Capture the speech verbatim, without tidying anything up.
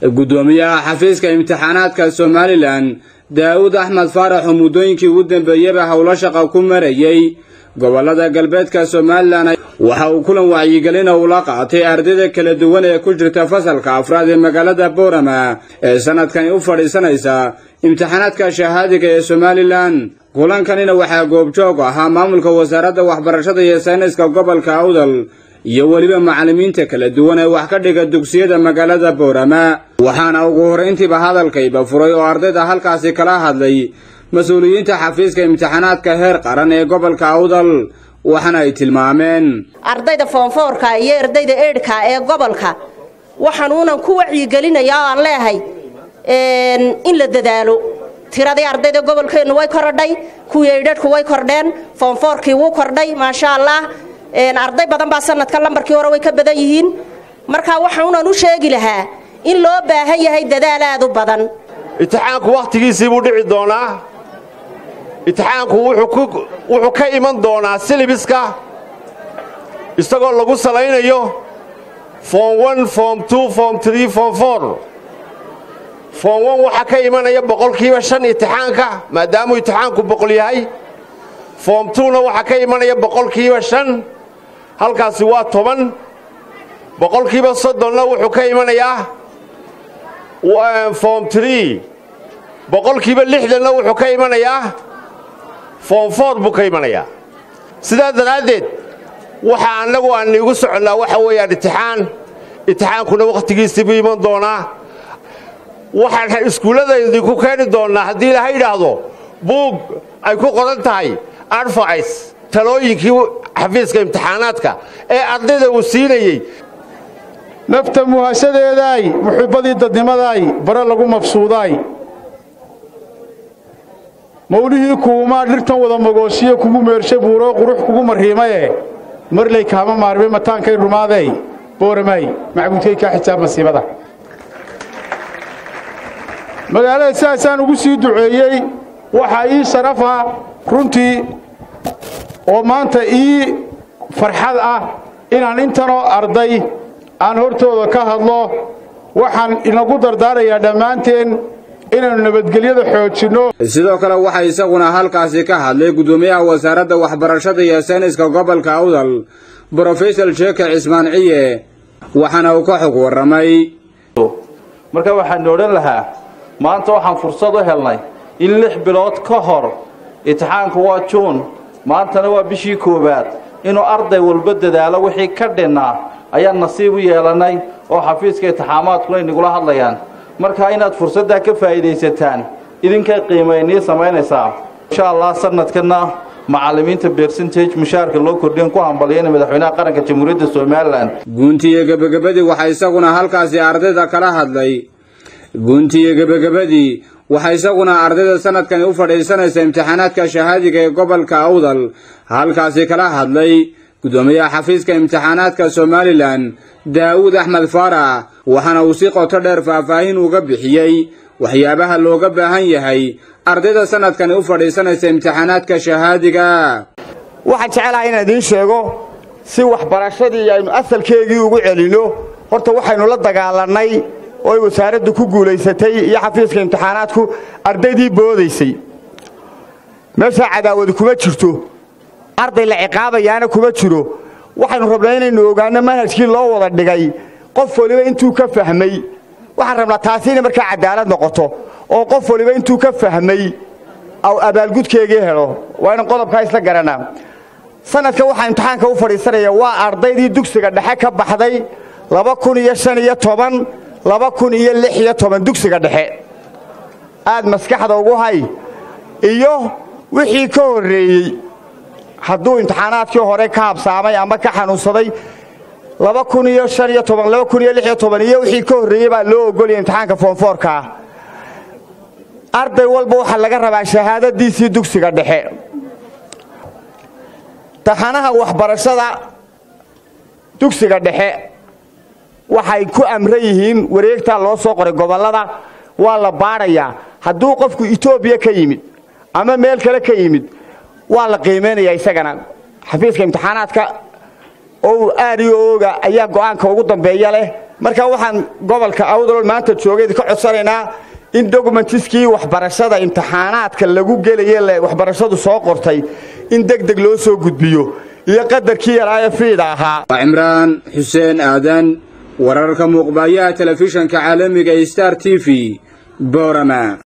gudoomiyaha xafiiska imtixaanaadka Somaliland Daawud Axmed Faarax oo muddooyinkii ugu dambeeyay hawlo shaqo ku marayay gobolada galbeedka Somaliland waxa uu kulan wacyigelin oo la qaatay ardayda kala duwan ee ku jirta fasalka afraad ee magaalada Boorama ee sanadkan u fadhiisanaysa imtixaanaadka shahaadiga ee Somaliland. kulankanina waxa goobjoog ahaa maamulka wasaaradda waxbarashada iyo sayniska gobolka Awdal iyo waliba macallimiinta kala duwan ee wax ka dhiga dugsiyada magaalada Boorama. waxaana ugu horeyntiiba hadalkayba furay oo ardayda halkaasi kala hadlay mas'uuliyiinta xafiiska imtixaanaadka heer qaran ee gobolka Awdal waxana ay tilmaameen ardayda form four ka iyo ardayda eight ka ee gobolka waxaanuunan ku wacyigelinayaa aan leeyahay in la dadaalo tiradii ardayda gobolkeenu way korodhay kuwii eedhku way kordheen form four kii wuu kordhay ma sha Allah een arday badan baa sanadka lambarkii hore way ka badan yihiin marka waxaan u sheegi lahaa in loo baahan yahay dadaal aad u badan. imtixaanku waqtigiisii buu dhici doonaa imtixaanku wuxuu wuxuu ka iman doonaa syllabuska isagoo lagu salaynayo form one form two form three form four. form one waxa ka imanaya boqolkiiba shan imtixaanka maadaama imtixaanku boqol yahay. form two na waxa ka imanaya boqolkiiba shan halkaasi waa toban. boqolkiiba soddon na wuxuu ka imanayaa form three. boqolkiiba lixdan na wuxuu ka imanayaa form four buu ka imanayaa. sidaa daraadeed waxa anagu aan igu soconaa waxa weeyaan imtixaan imtixaankuna waqtigiisii buu iman doonaa. waxaan iskuulada idinku keeni doonaa haddii la yiraahdo buug ay ku qoran tahay advice talooyinkii xafiiska imtixaanaadka ee ardayda uu siinayay. nafta muhashadeeday muxibadii dadnimaday bara lagu mabsuuday mawlihii kuuma dhirtan wada magooshiyo kugu meershay buuro qurux kugu marhiimaye marley kaama maarmay mataankay rumaaday Booramay macbuudkay ka xisaab masiibada magaalada saasaan ugu sii duceeyay waxa ii sharafa runtii oo maanta ii farxad ah inaan intano arday aan hortooda ka hadlo. waxaan inagu dardaarayaa dhammaanteen inaan nabadgelyada xoojino. sidoo kale waxa isaguna halkaasi ka hadlay gudoomiyaha wasaaradda waxbarashada iyo sayniska gobolka Awdal Professor Sheekh Ismaan Ciye waxana uu ka xog waramay marka waxaan oran lahaa maanta waxaan fursad u helnay in lix bilood ka hor imtixaanku waa June maantana waa bishii koobaad inuu arday walba dadaalo wixii ka dhinaa ayaan nasiib u yeelanay oo xafiiska imtixaanaadku inagula hadlayaan. marka inaad fursadda ka faa'iideysataan idinka qiimeynii sameynaysaa insha Allah sanadkana macallimiinta percentage mushaarka loo kordhin ku hambalyeeyay madaxweynaha qaranka Jamhuuriyadda Somaliland. guntiga gabagabadii waxa isaguna halkaasi ardayda kala hadlay guntiga gabagabadii waxa isaguna ardayda sanadkan u fadhiisanaysa imtixaanaadka shahaadiga ee gobolka Awdal halkaasi kala hadlay gudoomiyaha xafiiska imtixaanaadka Somaliland Daawud Axmed Faarax waxana uu si qoto dheer faahfaahin uga bixiyay waxyaabaha looga baahan yahay ardayda sanadkan u fadhiisanaysa imtixaanaadka shahaadiga. waxaan jecelahay inaan idin sheego si waxbarashadii aynu asalkeegii ugu celino horta waxaynu la dagaalanay oo ay wasaaraddu ku guuleysatay iyo xafiiska imtixaanaadku ardaydii boodaysay. meesha cadaawad kuma jirto arday la ciqaabayaana kuma jiro. waxaynu rabnaa inaynu ogaano manhajkii loo wada dhigay qof waliba intuu ka fahmay. waxaan rabnaa taasi in markaa cadaalad noqoto oo qof waliba intuu ka fahmay aw abaalgudkeega helo. waa in qodobka isla garanaa sanadka waxa imtixaanka u fadhiisanaya waa ardaydii dugsiga dhexe ka baxday laba kun iyo shan iyo toban laba kun iyo lix iyo toban dugsiga dhexe. aad maskaxda ugu hay iyo wixii ka horeeyay hadduu imtixaanaadkii hore ka habsaamay ama ka xanuunsaday laba kun iyo shan iyo toban laba kun iyo lix iyo toban iyo wixii ka horeeyay baa loo ogoliyay imtixaanka form four ka. arday walba waxa laga rabaa shahaadadiisii dugsiga dhexe. taxanaha waxbarashada dugsiga dhexe waxay ku amran yihiin wareegta loo soo qoray gobolada waa la baarayaa hadduu qofku Itoobiya ka yimid ama meel kale ka yimid waa la qiimeynayaa isagana. xafiiska imtixaanaadka oo aad iyo ooga ayaa go'aanka ugu dambeeya leh marka waxaan gobolka awdal maanta joogay ka codsanaynaa in documentiskii waxbarashada imtixaanaadka lagu galay waxbarashadu soo qortay in degdeg loo soo gudbiyo iyo qadarkii yaraaye fiida ahaa. Imraan Xuseen Aadan wararka muuqbaaya telefishanka caalamiga Star T V Boorama.